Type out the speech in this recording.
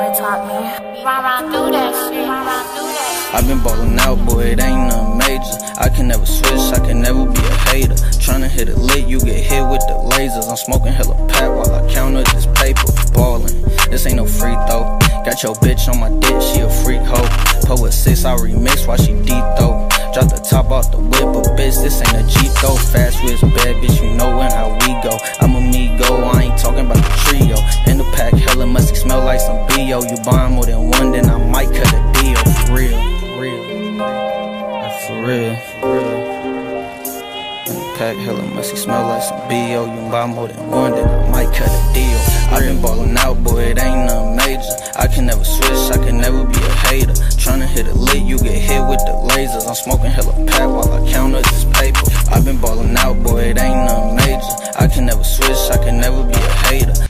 that taught me. Rah-rah, do that shit. Rah-rah, do that shit. I've been ballin' out, boy, it ain't nothing major. I can never switch, I can never be a hater. Tryna hit a lick, you get hit with the lasers. I'm smoking hella pack while I count up this paper. Ballin', this ain't no free throw. Got your bitch on my dick, she a freak hoe. Put with 6, I remix while she deep though. Drop the top off the whip, but bitch, this ain't a Jeep though. Fast whiz, bad bitch, you know when how we go. I'm a me go, I ain't talking about the trio. In the pack, hella musty, smell like some B.O. You buying more than one, then I might cut a deal. For real, for real. In the pack, hella musty, smell like some B.O. You buy more than one, then I might cut a deal. I've been ballin' out, boy, it ain't nothing major. I can never switch, I can never be a hater. Tryna hit a lick, you get hit with the lasers. I'm smoking hella pack while I count up this paper. I've been ballin' out, boy, it ain't nothing major. I can never switch, I can never be a hater.